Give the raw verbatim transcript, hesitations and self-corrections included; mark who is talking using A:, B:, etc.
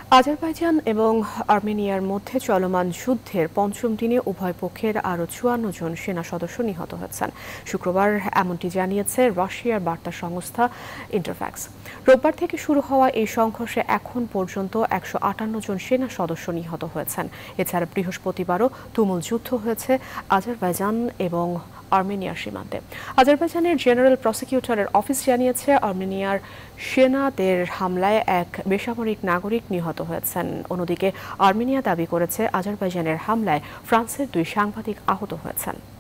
A: Azerbaijan এবং আর্মেনিয়ার মধ্যে চলমান যুদ্ধের পঞ্চম দিনে উভয় পক্ষের আরও চুয়ান্ন জন সেনা সদস্য নিহত হয়েছেন। শুক্রবার এমনটি জানিয়েছে রাশিয়ার বার্তা সংস্থা ইন্টারফ্যাক্স। রোববার থেকে শুরু হওয়া এই সংঘর্ষে এখন পর্যন্ত একশো আটান্ন জন সেনা সদস্য নিহত হয়েছেন। এছাড়া বৃহস্পতিবারও তুমুল যুদ্ধ হয়েছে আজারবাইজান এবং আর্মেনিয়ার সীমান্তে। আজারবাইজানের জেনারেল প্রসিকিউটরের অফিস জানিয়েছে, আর্মেনিয়ার সেনাদের হামলায় এক বেসামরিক নাগরিক নিহত হয়েছেন। অন্যদিকে আর্মেনিয়া দাবি করেছে, আজারবাইজানের হামলায় ফ্রান্সের দুই সাংবাদিক আহত হয়েছেন।